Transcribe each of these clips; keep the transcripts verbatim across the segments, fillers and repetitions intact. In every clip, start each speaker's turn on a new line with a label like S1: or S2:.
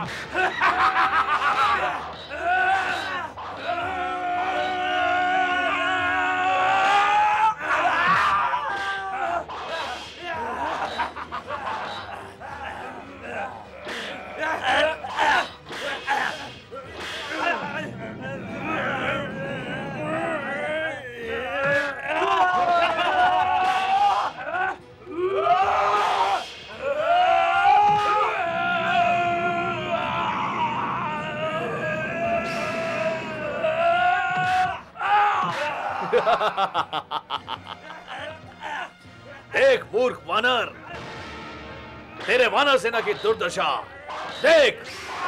S1: देख मूर्ख वानर, तेरे वानर सेना की दुर्दशा देख।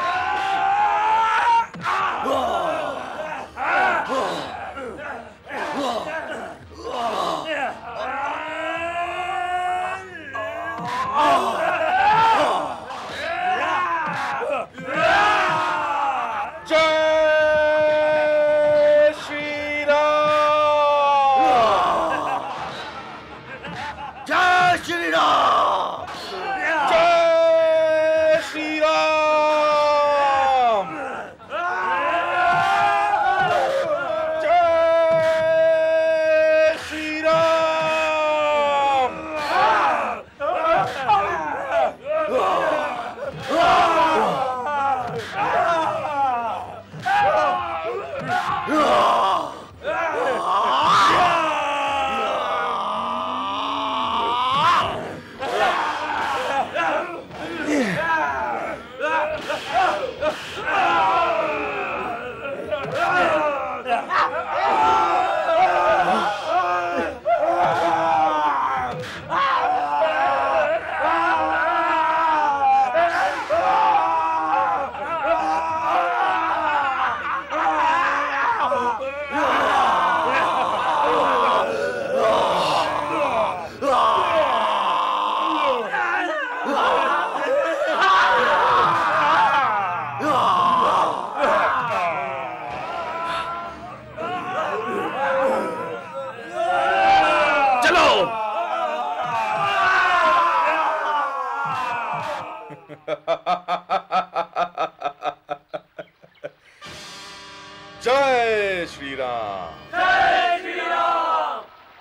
S2: जय श्री राम,
S3: जय श्री राम।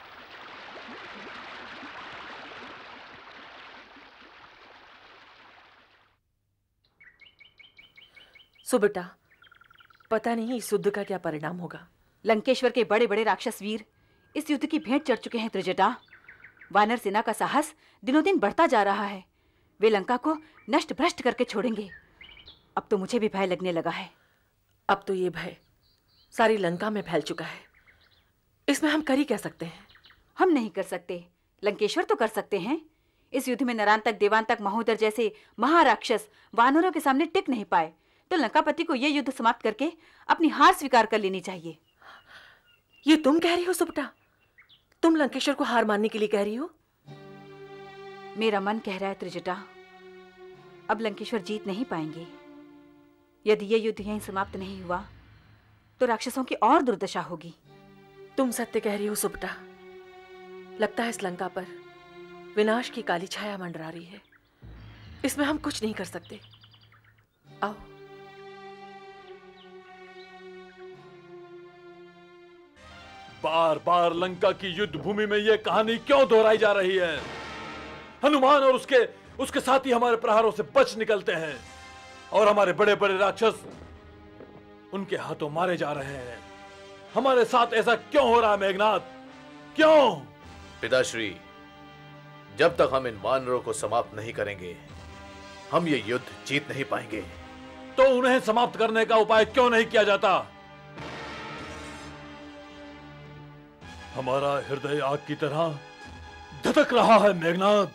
S4: सो बेटा, पता नहीं इस युद्ध का क्या परिणाम होगा।
S5: लंकेश्वर के बड़े बड़े राक्षस वीर इस युद्ध की भेंट चढ़ चुके हैं त्रिजटा। वानर सेना का साहस दिनों दिन बढ़ता जा रहा है। वे लंका को नष्ट भ्रष्ट करके छोड़ेंगे। अब तो मुझे भी भय लगने लगा है।
S4: अब तो ये भय सारी लंका में फैल चुका है। इसमें हम कर ही क्या सकते हैं?
S5: हम नहीं कर सकते, लंकेश्वर तो कर सकते हैं। इस युद्ध में नरांतक देवांतक महोदर जैसे महाराक्षस वानरों के सामने टिक नहीं पाए, तो लंकापति को यह युद्ध समाप्त करके अपनी हार स्वीकार कर लेनी चाहिए।
S4: ये तुम कह रही हो सुबटा? तुम लंकेश्वर को हार मानने के लिए कह रही हो?
S5: मेरा मन कह रहा है त्रिजटा, अब लंकेश्वर जीत नहीं पाएंगे। यदि यह युद्ध यहीं समाप्त नहीं हुआ तो राक्षसों की और दुर्दशा होगी।
S4: तुम सत्य कह रही हो सुबटा। लगता है इस लंका पर विनाश की काली छाया मंडरा रही है। इसमें हम कुछ नहीं कर सकते। आओ।
S6: बार बार लंका की युद्ध भूमि में यह कहानी क्यों दोहराई जा रही है? हनुमान और उसके उसके साथी हमारे प्रहारों से बच निकलते हैं और हमारे बड़े बड़े राक्षस उनके हाथों मारे जा रहे हैं। हमारे साथ ऐसा क्यों हो रहा है मेघनाथ? क्यों?
S1: पिताश्री, जब तक हम इन वानरों को समाप्त नहीं करेंगे हम ये युद्ध जीत नहीं पाएंगे।
S6: तो उन्हें समाप्त करने का उपाय क्यों नहीं किया जाता? हमारा हृदय आग की तरह धधक रहा है मेघनाथ।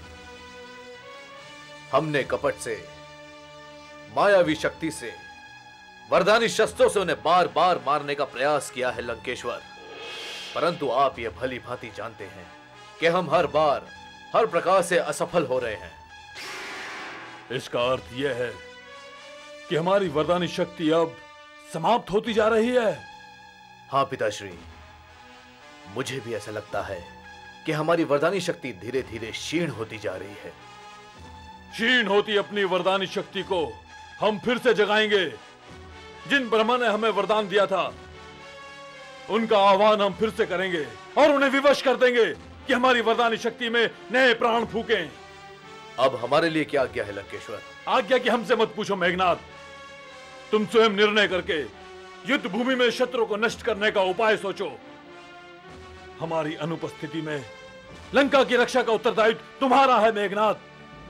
S1: हमने कपट से, मायावी शक्ति से, वरदानी शस्त्रों से उन्हें बार बार मारने का प्रयास किया है लंकेश्वर, परंतु आप ये भली भांति जानते हैं कि हम हर बार हर प्रकार से असफल हो रहे हैं।
S6: इसका अर्थ यह है कि हमारी वरदानी शक्ति अब समाप्त होती जा रही है।
S1: हाँ पिताश्री, मुझे भी ऐसा लगता है कि हमारी वरदानी शक्ति धीरे धीरे क्षीण होती जा रही है।
S6: क्षीण होती अपनी वरदानी शक्ति को हम फिर से जगाएंगे। जिन ब्रह्मा ने हमें वरदान दिया था उनका आह्वान हम फिर से करेंगे और उन्हें विवश कर देंगे कि हमारी वरदानी शक्ति में नए प्राण फूकें।
S1: अब हमारे लिए क्या आज्ञा है लंकेश्वर?
S6: आज्ञा की हमसे मत पूछो मेघनाथ, तुम स्वयं निर्णय करके युद्ध भूमि में शत्रु को नष्ट करने का उपाय सोचो। हमारी अनुपस्थिति में लंका की रक्षा का उत्तरदायित्व तुम्हारा है मेघनाथ।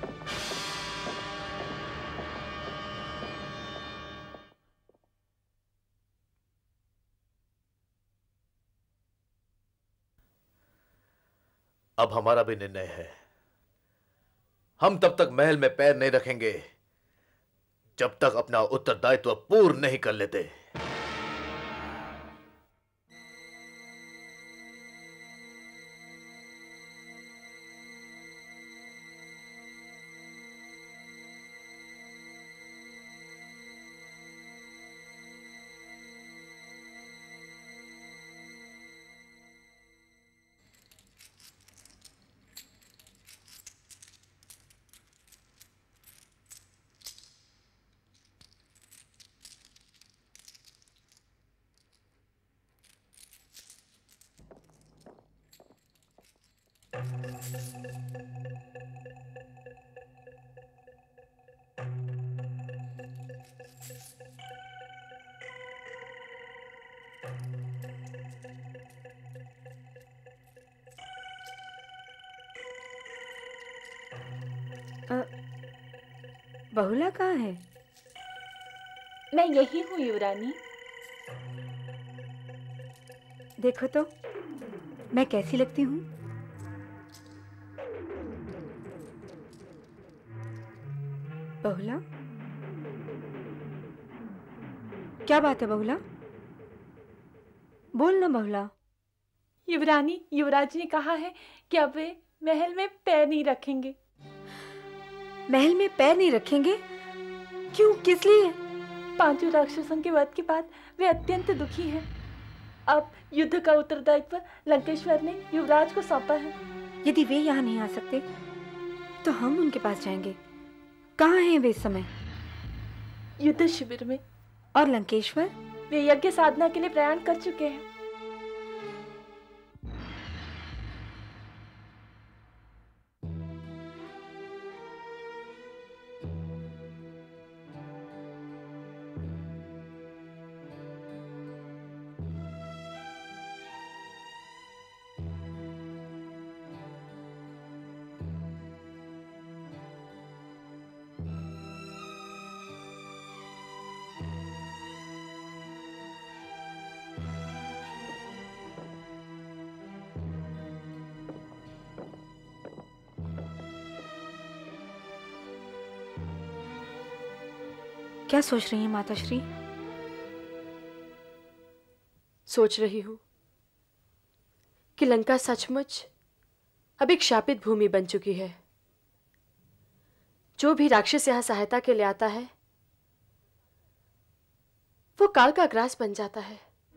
S1: अब हमारा भी निर्णय है, हम तब तक महल में पैर नहीं रखेंगे जब तक अपना उत्तरदायित्व पूर्ण नहीं कर लेते।
S5: बहुला कहाँ है?
S7: मैं यही हूँ युवरानी।
S5: देखो तो मैं कैसी लगती हूँ। बहुला, क्या बात है बहुला? बोल ना बहुला।
S7: युवरानी, युवराज ने कहा है कि अब वे महल में पैर नहीं रखेंगे।
S5: महल में पैर नहीं रखेंगे? क्यों, किस लिए?
S7: पांचों राक्षसों के वध के बाद वे अत्यंत दुखी हैं। अब युद्ध का उत्तरदायित्व लंकेश्वर ने युवराज को सौंपा है।
S5: यदि वे यहाँ नहीं आ सकते तो हम उनके पास जाएंगे। कहाँ हैं वे इस समय?
S7: युद्ध शिविर में।
S5: और लंकेश्वर?
S7: वे यज्ञ साधना के लिए प्रयाण कर चुके हैं।
S5: क्या सोच रही हैं माताश्री?
S4: सोच रही हूं कि लंका सचमुच अब एक शापित भूमि बन चुकी है। जो भी राक्षस यहां सहायता के लिए आता है वो काल का ग्रास बन जाता है।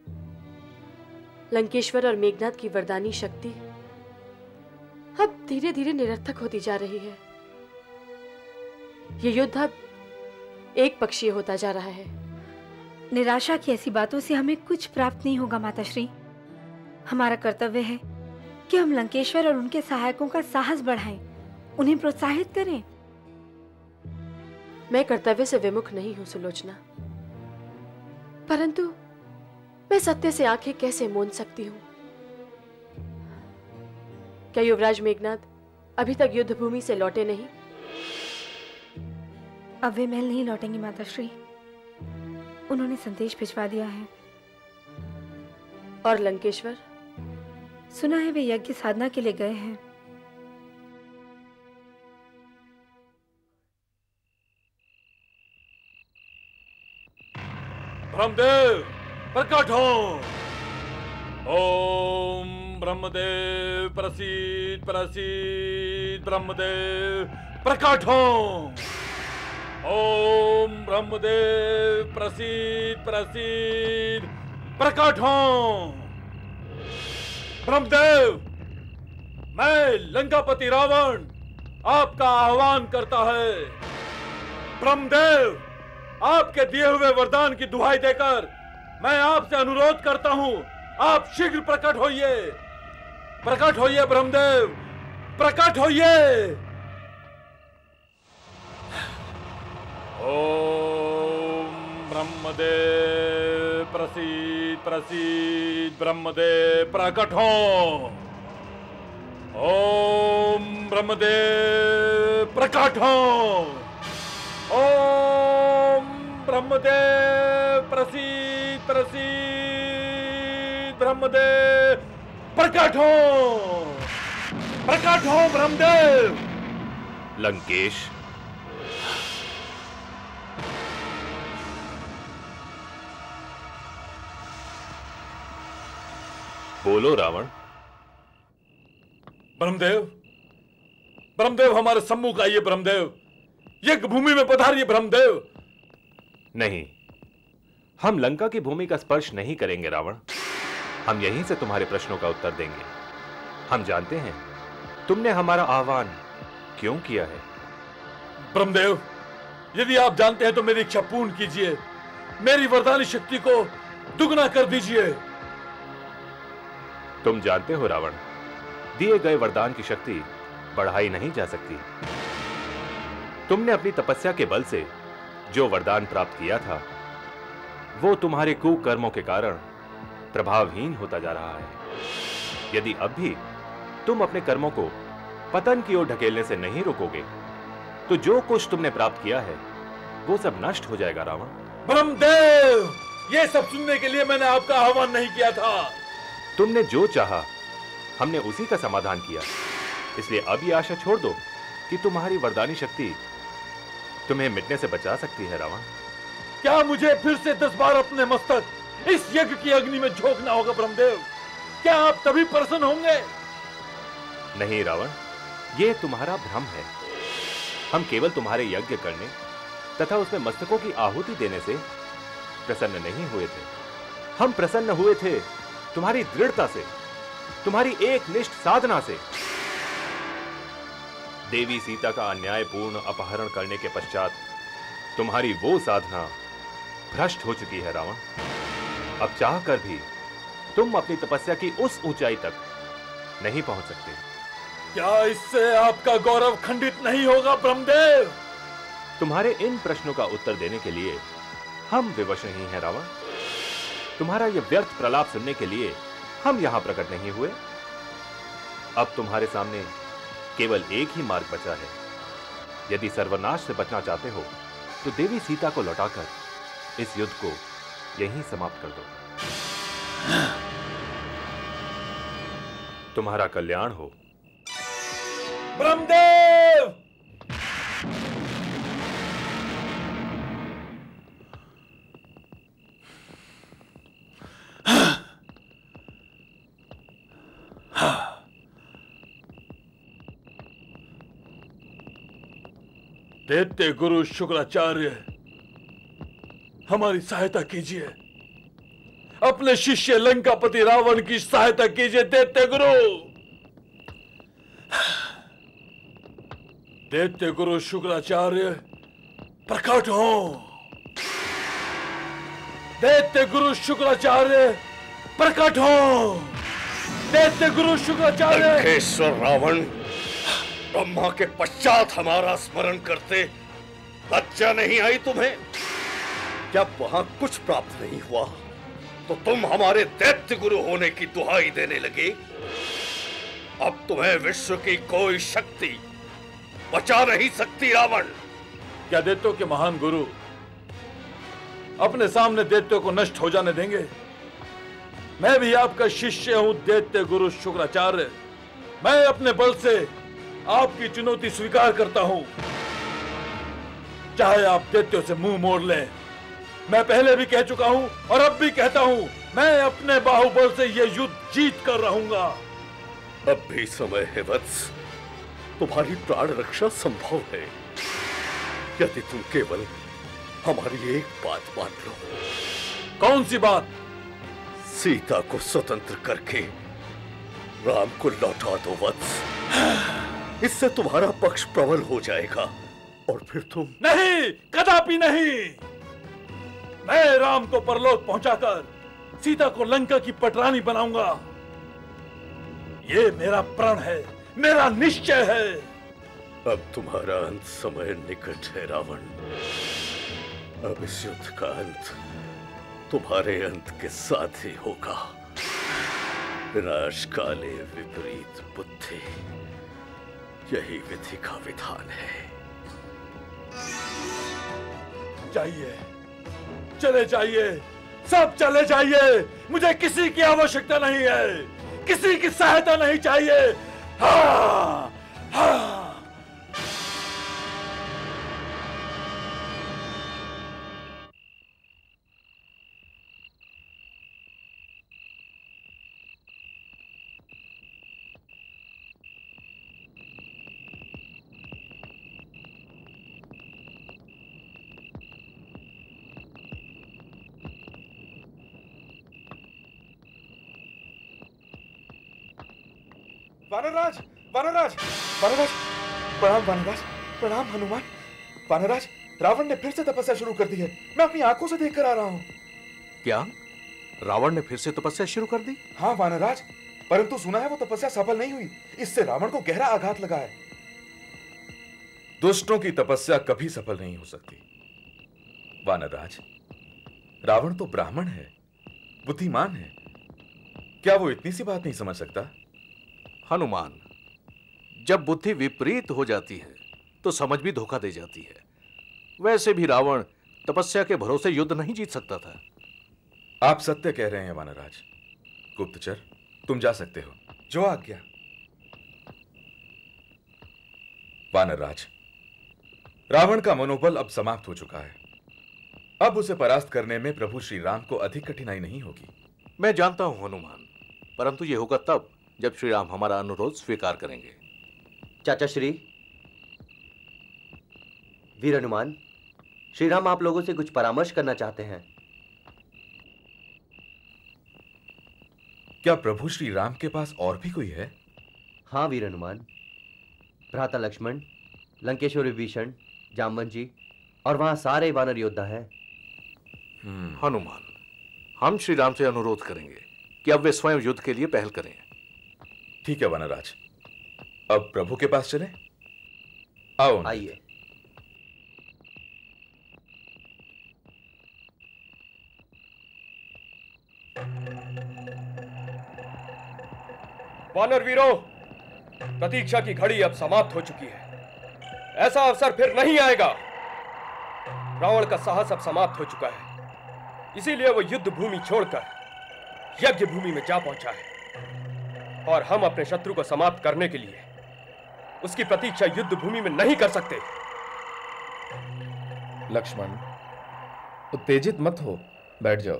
S4: लंकेश्वर और मेघनाथ की वरदानी शक्ति अब धीरे धीरे निरर्थक होती जा रही है। ये युद्ध अब एक पक्षीय होता जा रहा है।
S5: निराशा की ऐसी बातों से हमें कुछ प्राप्त नहीं होगा माताश्री। हमारा कर्तव्य है कि हम लंकेश्वर और उनके सहायकों का साहस बढ़ाएं, उन्हें प्रोत्साहित करें।
S4: मैं कर्तव्य से विमुख नहीं हूं सुलोचना, परंतु मैं सत्य से आंखें कैसे मूंद सकती हूं? क्या युवराज मेघनाथ अभी तक युद्ध भूमि से लौटे नहीं?
S5: अब वे महल नहीं लौटेंगे माताश्री। उन्होंने संदेश भिजवा दिया है।
S4: और लंकेश्वर?
S5: सुना है वे यज्ञ साधना के लिए गए हैं।
S6: ब्रह्मदेव प्रकट हो। ओम ब्रह्मदेव प्रसीद प्रसीद ब्रह्मदेव प्रकट हो। ओम ब्रह्मदेव प्रसीद प्रसीद प्रकट हो। ब्रह्मदेव, मैं लंकापति रावण आपका आह्वान करता है। ब्रह्मदेव, आपके दिए हुए वरदान की दुहाई देकर मैं आपसे अनुरोध करता हूं, आप शीघ्र प्रकट होइए, प्रकट होइए ब्रह्मदेव, प्रकट होइए। ओम ब्रह्मदेव प्रसीद प्रसीद, ब्रह्मदेव प्रकट हो। ओम ब्रह्मदेव प्रकट हो। ओम ब्रह्मदेव प्रसीद प्रसीद, ब्रह्मदेव प्रकट हो, प्रकट हो ब्रह्मदेव।
S1: लंकेश, बोलो रावण।
S6: ब्रह्मदेव, ब्रह्मदेव हमारे सम्मुख आइए ब्रह्मदेव, यज्ञ भूमि में पधारिए ब्रह्मदेव।
S1: नहीं, हम लंका की भूमि का स्पर्श नहीं करेंगे रावण। हम यहीं से तुम्हारे प्रश्नों का उत्तर देंगे। हम जानते हैं तुमने हमारा आह्वान क्यों किया है।
S6: ब्रह्मदेव, यदि आप जानते हैं तो मेरी इच्छा पूर्ण कीजिए, मेरी वरदानी शक्ति को दुगना कर दीजिए।
S1: तुम जानते हो रावण, दिए गए वरदान की शक्ति बढ़ाई नहीं जा सकती। तुमने अपनी तपस्या के बल से जो वरदान प्राप्त किया था वो तुम्हारे कुकर्मों के कारण प्रभावहीन होता जा रहा है। यदि अब भी तुम अपने कर्मों को पतन की ओर ढकेलने से नहीं रोकोगे तो जो कुछ तुमने प्राप्त किया है वो सब नष्ट हो जाएगा रावण।
S6: ब्रह्मदेव, ये सब सुनने के लिए मैंने आपका आह्वान नहीं किया था।
S1: तुमने जो चाहा हमने उसी का समाधान किया, इसलिए अब ये आशा छोड़ दो कि तुम्हारी वरदानी शक्ति तुम्हें मिटने से बचा सकती है रावण।
S6: क्या मुझे फिर से दस बार अपने मस्तक इस यज्ञ की अग्नि में झोंकना होगा ब्रह्मदेव? क्या आप तभी प्रसन्न होंगे?
S1: नहीं रावण, यह तुम्हारा भ्रम है। हम केवल तुम्हारे यज्ञ करने तथा उसमें मस्तकों की आहुति देने से प्रसन्न नहीं हुए थे। हम प्रसन्न हुए थे तुम्हारी दृढ़ता से, तुम्हारी एकनिष्ठ साधना से। देवी सीता का अन्यायपूर्ण अपहरण करने के पश्चात तुम्हारी वो साधना भ्रष्ट हो चुकी है रावण। अब चाहकर भी तुम अपनी तपस्या की उस ऊंचाई तक नहीं पहुंच सकते।
S6: क्या इससे आपका गौरव खंडित नहीं होगा ब्रह्मदेव?
S1: तुम्हारे इन प्रश्नों का उत्तर देने के लिए हम विवश नहीं हैं रावण। तुम्हारा यह व्यर्थ प्रलाप सुनने के लिए हम यहां प्रकट नहीं हुए। अब तुम्हारे सामने केवल एक ही मार्ग बचा है। यदि सर्वनाश से बचना चाहते हो तो देवी सीता को लौटाकर इस युद्ध को यहीं समाप्त कर दो। तुम्हारा कल्याण हो।
S6: ब्रह्मदेव! दैत्य गुरु शुक्राचार्य, हमारी सहायता कीजिए। अपने शिष्य लंकापति रावण की सहायता कीजिए दैत्य गुरु। दैत्य गुरु शुक्राचार्य प्रकट हो। दैत्य गुरु शुक्राचार्य प्रकट हो। दैत्य गुरु शुक्राचार्य।
S2: लंकेश्वर रावण, ब्रह्मा के पश्चात हमारा स्मरण करते लज्जा नहीं आई तुम्हें? क्या वहां कुछ प्राप्त नहीं हुआ तो तुम हमारे दैत्य गुरु होने की दुहाई देने लगे? अब तुम्हें विश्व की कोई शक्ति बचा नहीं सकती रावण।
S6: क्या दैत्यों के महान गुरु अपने सामने दैत्यों को नष्ट हो जाने देंगे? मैं भी आपका शिष्य हूं दैत्य गुरु शुक्राचार्य। मैं अपने बल से आपकी चुनौती स्वीकार करता हूं। चाहे आप दैत्यों से मुंह मोड़ लें, मैं पहले भी कह चुका हूं और अब भी कहता हूं, मैं अपने बाहुबल से यह युद्ध जीत कर रहूंगा।
S2: अब भी समय है वत्स, तुम्हारी प्राण रक्षा संभव है यदि तुम केवल हमारी एक बात मान लो।
S6: कौन सी बात?
S2: सीता को स्वतंत्र करके राम को लौटा दो वत्स। इससे तुम्हारा पक्ष प्रबल हो जाएगा और फिर तुम।
S6: नहीं, कदापि नहीं। मैं राम को परलोक पहुंचाकर सीता को लंका की पटरानी बनाऊंगा। ये मेरा प्रण है, मेरा निश्चय है।
S2: अब तुम्हारा अंत समय निकट है रावण। अब इस युद्ध का अंत तुम्हारे अंत के साथ ही होगा। विनाश काले विपरीत बुद्धि, यही विधि का विधान है।
S6: जाइए, चले जाइए, सब चले जाइए। मुझे किसी की आवश्यकता नहीं है, किसी की सहायता नहीं चाहिए। हाँ, हाँ।
S8: वानरराज, वानरराज, वानरराज, प्रणाम वानरराज, प्रणाम हनुमान। वानरराज, रावण ने फिर से तपस्या शुरू कर दी है। मैं अपनी आंखों से देखकर आ रहा हूँ।
S9: क्या रावण ने फिर से तपस्या शुरू कर दी?
S8: हाँ वानरराज, परंतु सुना है वो तपस्या सफल नहीं हुई। इससे रावण को गहरा आघात लगा है।
S1: दुष्टों की तपस्या कभी सफल नहीं हो सकती। वानरराज, रावण तो ब्राह्मण है, बुद्धिमान है। क्या वो इतनी सी बात नहीं समझ सकता?
S9: हनुमान, जब बुद्धि विपरीत हो जाती है तो समझ भी धोखा दे जाती है। वैसे भी रावण तपस्या के भरोसे युद्ध नहीं जीत सकता था।
S1: आप सत्य कह रहे हैं वानरराज। गुप्तचर, तुम जा सकते हो।
S8: जो आज्ञा।
S1: वानरराज, रावण का मनोबल अब समाप्त हो चुका है। अब उसे परास्त करने में प्रभु श्री राम को अधिक कठिनाई नहीं होगी।
S9: मैं जानता हूं हनुमान, परंतु यह होगा तब जब श्री राम हमारा अनुरोध स्वीकार करेंगे।
S10: चाचा श्री, वीर हनुमान, श्री राम आप लोगों से कुछ परामर्श करना चाहते हैं।
S1: क्या प्रभु श्री राम के पास और भी कोई है?
S10: हाँ वीर हनुमान, भ्राता लक्ष्मण, लंकेश्वर विभीषण, जामवन जी और वहां सारे वानर योद्धा हैं।
S9: हनुमान, हम श्री राम से अनुरोध करेंगे कि अब वे स्वयं युद्ध के लिए पहल करें।
S1: ठीक है वानरराज, अब प्रभु के पास चलें। आओ।
S10: आइए।
S11: वानर वीरों, प्रतीक्षा की घड़ी अब समाप्त हो चुकी है। ऐसा अवसर फिर नहीं आएगा। रावण का साहस अब समाप्त हो चुका है, इसीलिए वो युद्ध भूमि छोड़कर यज्ञ भूमि में जा पहुंचा है। और हम अपने शत्रु को समाप्त करने के लिए उसकी प्रतीक्षा युद्ध भूमि में नहीं कर सकते।
S8: लक्ष्मण, उत्तेजित मत हो, बैठ जाओ।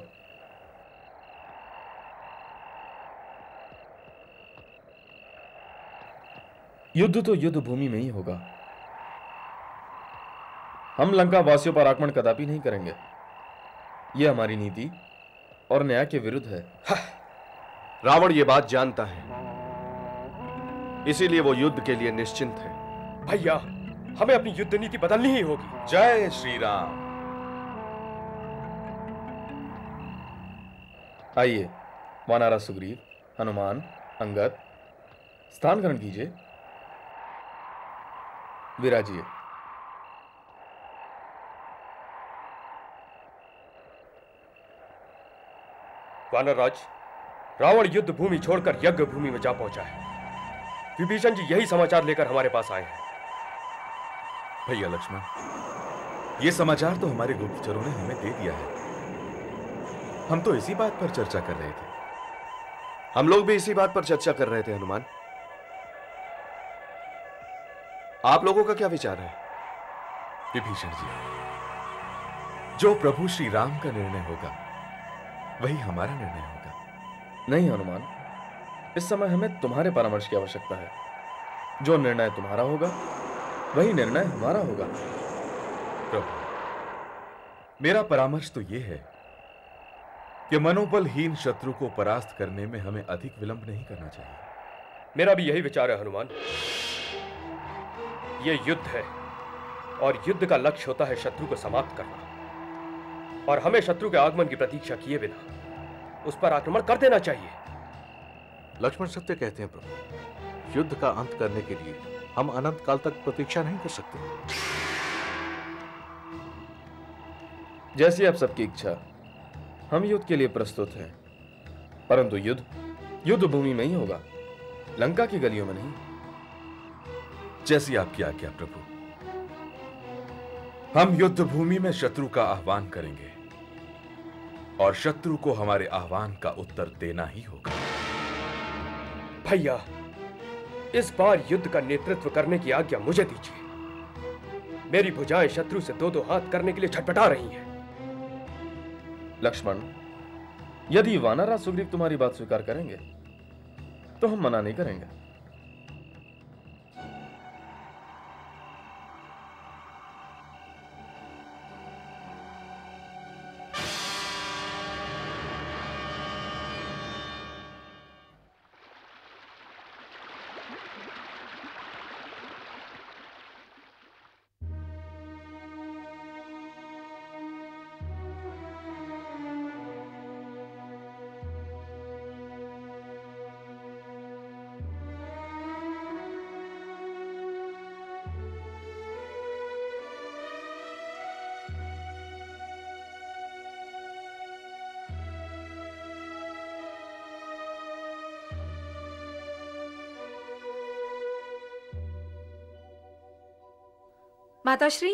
S8: युद्ध तो युद्ध भूमि में ही होगा। हम लंका वासियों पर आक्रमण कदापि नहीं करेंगे। यह हमारी नीति और न्याय के विरुद्ध है।
S9: रावण ये बात जानता है, इसीलिए वो युद्ध के लिए निश्चिंत है।
S11: भैया, हमें अपनी युद्ध नीति बदलनी ही होगी।
S1: जय श्री राम।
S8: आइए वानरा सुग्रीव, हनुमान, अंगद, स्थान ग्रहण कीजिए। विराजिए।
S11: वानरराज, रावण युद्ध भूमि छोड़कर यज्ञ भूमि में जा पहुंचा है। विभीषण जी यही समाचार लेकर हमारे पास आए हैं।
S1: भैया लक्ष्मण, ये समाचार तो हमारे गुप्तचरों ने हमें दे दिया है। हम तो इसी बात पर चर्चा कर रहे थे।
S9: हम लोग भी इसी बात पर चर्चा कर रहे थे हनुमान। आप लोगों का क्या विचार है?
S1: विभीषण जी, जो प्रभु श्री राम का निर्णय होगा वही हमारा निर्णय होगा।
S8: नहीं हनुमान, इस समय हमें तुम्हारे परामर्श की आवश्यकता है। जो निर्णय तुम्हारा होगा वही निर्णय हमारा होगा।
S1: प्रभु, मेरा परामर्श तो यह है कि मनोबलहीन शत्रु को परास्त करने में हमें अधिक विलंब नहीं करना चाहिए।
S11: मेरा भी यही विचार है हनुमान। यह युद्ध है और युद्ध का लक्ष्य होता है शत्रु को समाप्त करना। और हमें शत्रु के आगमन की प्रतीक्षा किए बिना उस पर आक्रमण कर देना चाहिए।
S9: लक्ष्मण सत्य कहते हैं प्रभु, युद्ध का अंत करने के लिए हम अनंत काल तक प्रतीक्षा नहीं कर सकते।
S12: जैसी आप सबकी इच्छा, हम युद्ध के लिए प्रस्तुत हैं, परंतु युद्ध युद्ध भूमि में ही होगा, लंका की गलियों में नहीं।
S8: जैसी आपकी आज्ञा प्रभु। हम युद्ध भूमि में शत्रु का आह्वान करेंगे और शत्रु को हमारे आह्वान का उत्तर देना ही होगा।
S11: भैया, इस बार युद्ध का नेतृत्व करने की आज्ञा मुझे दीजिए। मेरी भुजाएं शत्रु से दो दो हाथ करने के लिए छटपटा रही हैं।
S12: लक्ष्मण, यदि वानरराज सुग्रीव तुम्हारी बात स्वीकार करेंगे तो हम मना नहीं करेंगे।
S13: माताश्री,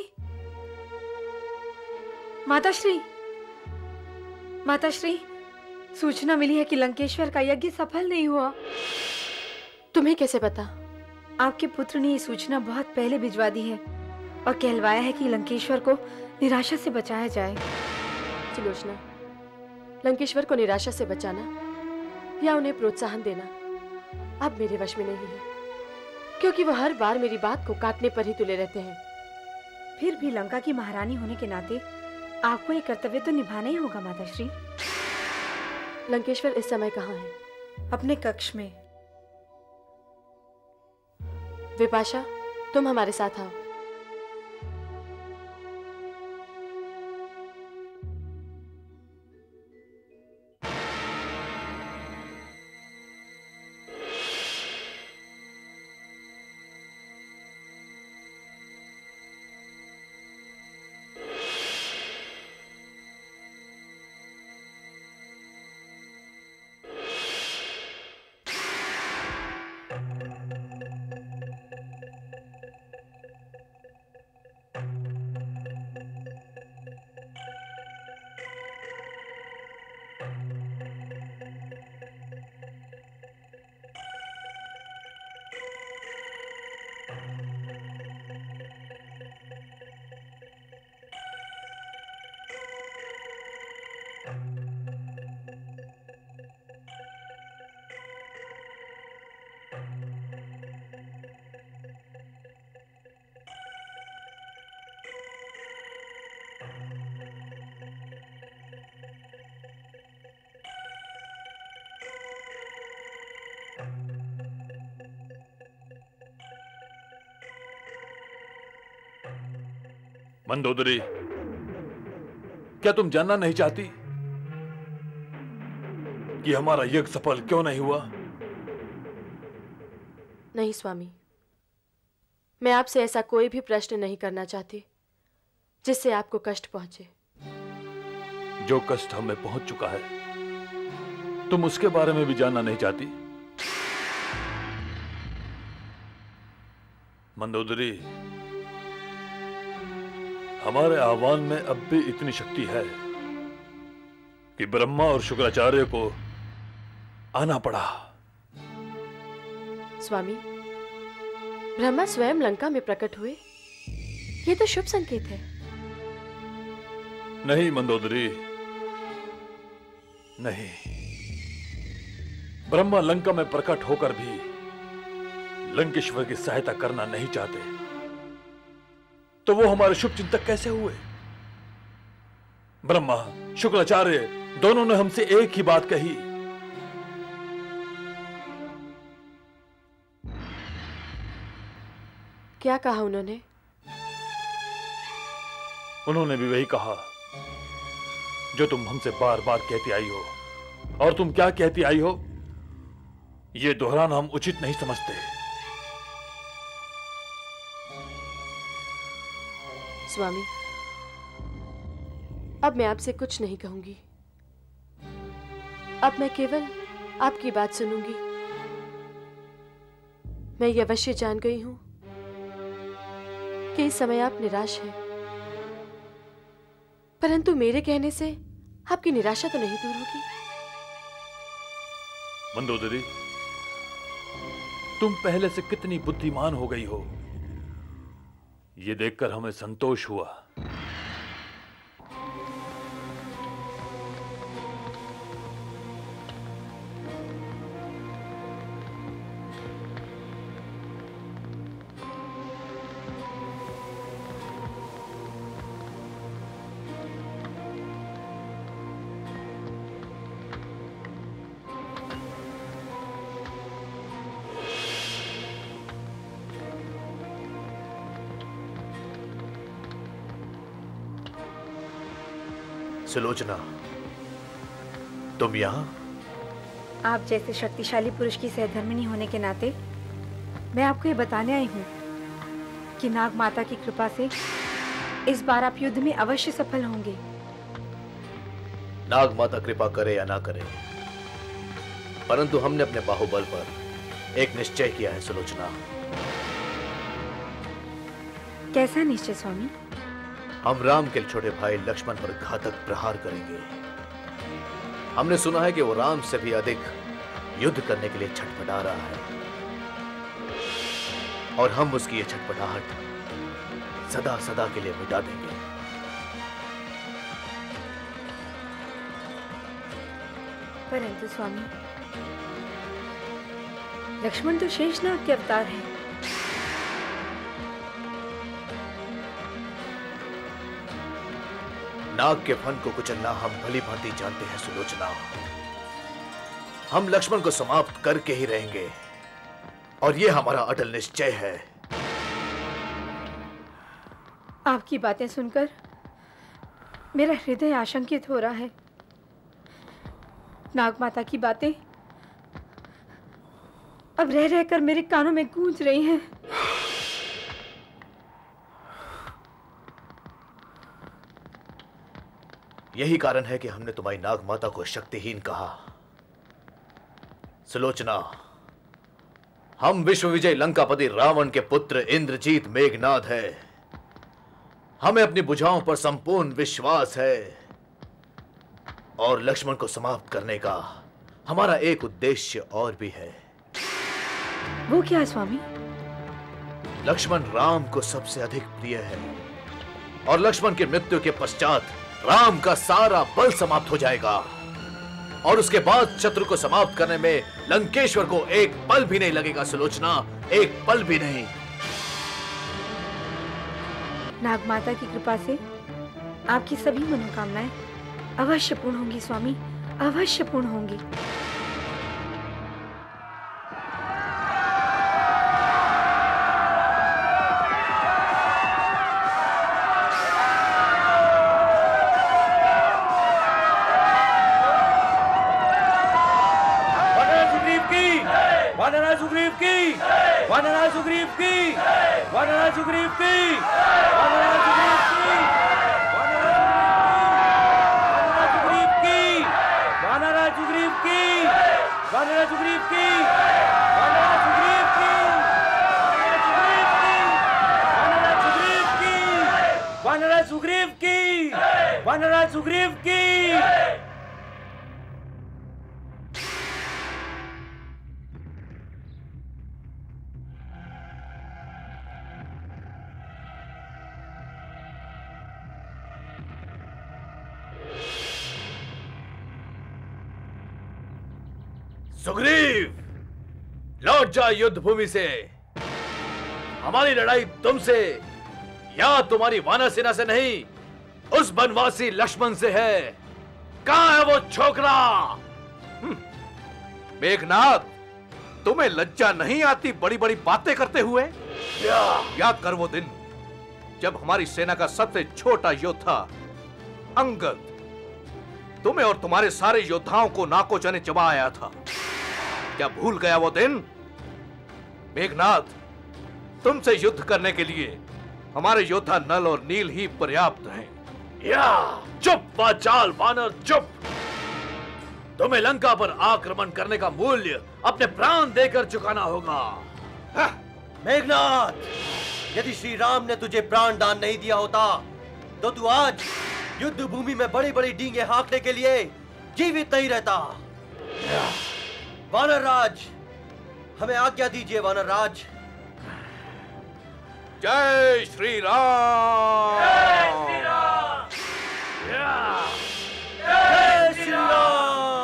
S13: माताश्री, माताश्री, सूचना मिली है कि लंकेश्वर का यज्ञ सफल नहीं हुआ।
S7: तुम्हें कैसे पता?
S13: आपके पुत्र ने ये सूचना बहुत पहले भिजवा दी है और कहलवाया है कि लंकेश्वर को निराशा से बचाया जाए।
S7: सुलोचना, लंकेश्वर को निराशा से बचाना या उन्हें प्रोत्साहन देना अब मेरे वश में नहीं है, क्योंकि वो हर बार मेरी बात को काटने पर ही तुले रहते हैं।
S13: फिर भी लंका की महारानी होने के नाते आपको ये कर्तव्य तो निभाना ही होगा माताश्री।
S7: लंकेश्वर इस समय कहाँ है?
S13: अपने कक्ष में।
S7: विपाशा, तुम हमारे साथ आओ।
S6: मंदोदरी, क्या तुम जानना नहीं चाहती कि हमारा यज्ञ सफल क्यों नहीं हुआ?
S7: नहीं स्वामी, मैं आपसे ऐसा कोई भी प्रश्न नहीं करना चाहती जिससे आपको कष्ट पहुंचे।
S6: जो कष्ट हमें पहुंच चुका है, तुम उसके बारे में भी जानना नहीं चाहती? मंदोदरी, हमारे आह्वान में अब भी इतनी शक्ति है कि ब्रह्मा और शुक्राचार्य को आना पड़ा।
S7: स्वामी, ब्रह्मा स्वयं लंका में प्रकट हुए, ये तो शुभ संकेत है।
S6: नहीं मंदोदरी, नहीं। ब्रह्मा लंका में प्रकट होकर भी लंकेश्वर की सहायता करना नहीं चाहते, तो वो हमारे शुभ चिंतक कैसे हुए? ब्रह्मा, शुक्राचार्य दोनों ने हमसे एक ही बात कही।
S7: क्या कहा उन्होंने?
S6: उन्होंने भी वही कहा जो तुम हमसे बार बार कहती आई हो, और तुम क्या कहती आई हो ये दोहराना हम उचित नहीं समझते।
S7: स्वामी, अब मैं आपसे कुछ नहीं कहूंगी। अब मैं केवल आपकी बात सुनूंगी। मैं ये अवश्य जान गई हूं कि इस समय आप निराश हैं, परंतु मेरे कहने से आपकी निराशा तो नहीं दूर होगी।
S6: मंदोदरी, तुम पहले से कितनी बुद्धिमान हो गई हो, ये देखकर हमें संतोष हुआ।
S1: सुलोचना, तुम यहां?
S13: आप जैसे शक्तिशाली पुरुष की सहधर्मिणी होने के नाते मैं आपको ये बताने आई हूँ कि नाग माता की कृपा से इस बार आप युद्ध में अवश्य सफल होंगे।
S1: नाग माता कृपा करे या ना करे, परंतु हमने अपने बाहुबल पर एक निश्चय किया है सुलोचना।
S13: कैसा निश्चय स्वामी?
S1: हम राम के छोटे भाई लक्ष्मण पर घातक प्रहार करेंगे। हमने सुना है कि वो राम से भी अधिक युद्ध करने के लिए छटपटा रहा है, और हम उसकी ये छटपटाहट सदा सदा के लिए मिटा देंगे।
S13: परंतु स्वामी, लक्ष्मण तो शेषनाग के अवतार हैं।
S1: नाग के फन को कुचलना हम भली भांति जानते हैं सुलोचना। हम लक्ष्मण को समाप्त करके ही रहेंगे, और यह हमारा अटल निश्चय है।
S13: आपकी बातें सुनकर मेरा हृदय आशंकित हो रहा है। नाग माता की बातें अब रह रहकर मेरे कानों में गूंज रही हैं।
S1: यही कारण है कि हमने तुम्हारी नाग माता को शक्तिहीन कहा। सुलोचना, हम विश्व विजय लंकापति रावण के पुत्र इंद्रजीत मेघनाद है। हमें अपनी भुजाओं पर संपूर्ण विश्वास है, और लक्ष्मण को समाप्त करने का हमारा एक उद्देश्य और भी है।
S13: वो क्या स्वामी?
S1: लक्ष्मण राम को सबसे अधिक प्रिय है, और लक्ष्मण की मृत्यु के पश्चात राम का सारा बल समाप्त हो जाएगा, और उसके बाद शत्रु को समाप्त करने में लंकेश्वर को एक पल भी नहीं लगेगा सुलोचना, एक पल भी नहीं।
S13: नाग माता की कृपा से आपकी सभी मनोकामनाएं अवश्य पूर्ण होंगी स्वामी, अवश्य पूर्ण होंगी।
S3: वानरा सुग्रीव की, वानरा सुग्रीव की, वानरा सुग्रीव की, वानरा सुग्रीव की, वानरा सुग्रीव की, वानरा सुग्रीव की, वानरा सुग्रीव की, वानरा सुग्रीव की, वानरा सुग्रीव की, वानरा सुग्रीव की।
S1: सुग्रीव, लौट जा युद्ध भूमि से। हमारी लड़ाई तुमसे या तुम्हारी वानर सेना से नहीं, उस बनवासी लक्ष्मण से है। कहां है वो छोकरा?
S9: मेघनाद, तुम्हें लज्जा नहीं आती बड़ी बड़ी बातें करते हुए? याद कर वो दिन जब हमारी सेना का सबसे छोटा योद्धा अंगद तुम्हें और तुम्हारे सारे योद्धाओं को नाकोचने चबा आया था। क्या भूल गया वो दिन? मेघनाथ, तुमसे युद्ध करने के लिए हमारे योद्धा नल और नील ही पर्याप्त हैं।
S1: या चुप वाचाल वानर, चुप। तुम्हें लंका पर आक्रमण करने का मूल्य अपने प्राण देकर चुकाना होगा।
S14: मेघनाथ, यदि श्री राम ने तुझे प्राण दान नहीं दिया होता तो तू आज युद्ध भूमि में बड़ी बड़ी डींगे हाँकने के लिए जीवित नहीं रहता। वानर राज, हमें आज्ञा दीजिए वानर राज।
S9: जय श्री राम।
S14: जय श्री राम। जय श्री राम।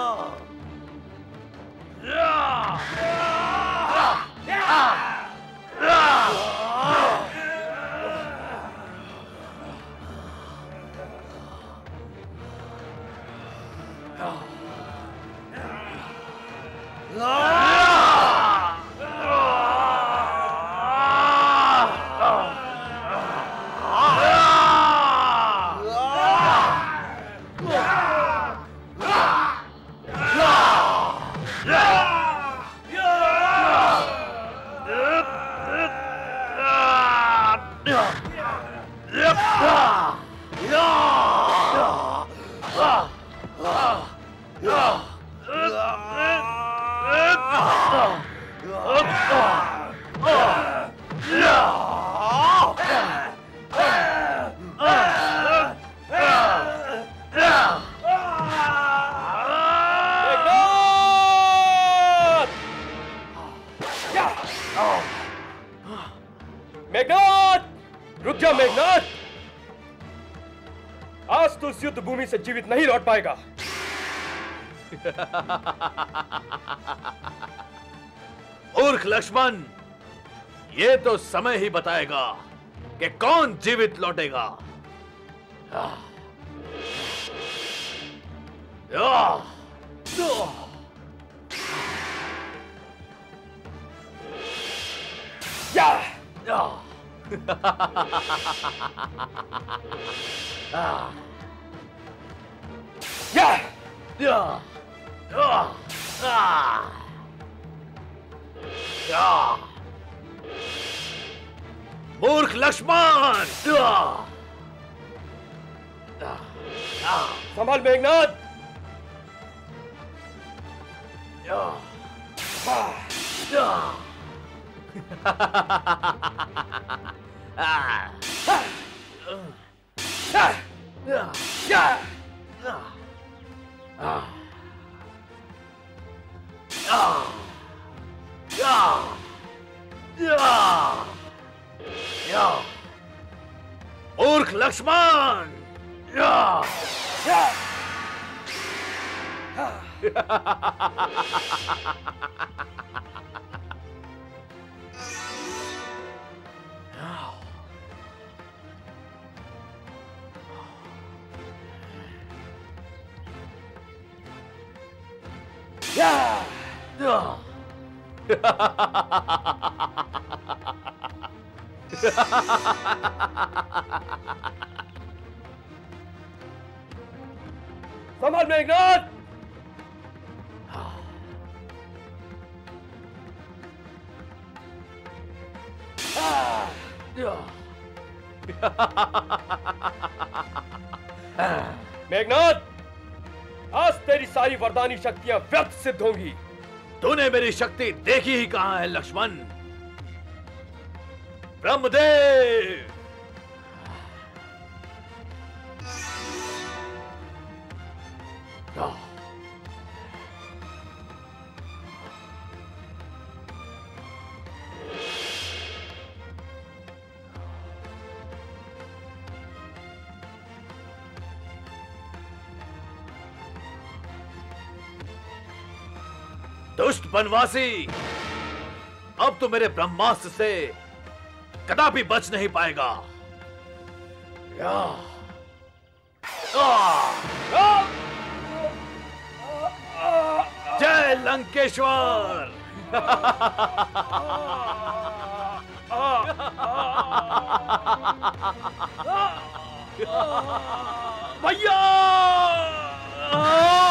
S11: मेघनाथ, रुक जा मेघनाथ। आज तू इस युद्ध भूमि से जीवित नहीं लौट पाएगा।
S1: मूर्ख लक्ष्मण, ये तो समय ही बताएगा कि कौन जीवित लौटेगा।
S11: या
S1: या या या मूर्ख लक्ष्मण,
S11: संभाल मेघनाथ।
S1: मूर्ख लक्ष्मण,
S11: संभाल मेघनाथ। मेघनाथ, आज तेरी सारी वरदानी शक्तियां व्यर्थ सिद्ध होंगी।
S1: तूने मेरी शक्ति देखी ही कहां है लक्ष्मण? ब्रह्मदेव, दुष्ट बनवासी, अब तो मेरे ब्रह्मास्त्र से कदापि बच नहीं पाएगा। या, आ, जय लंकेश्वर।
S11: भैया
S6: आ!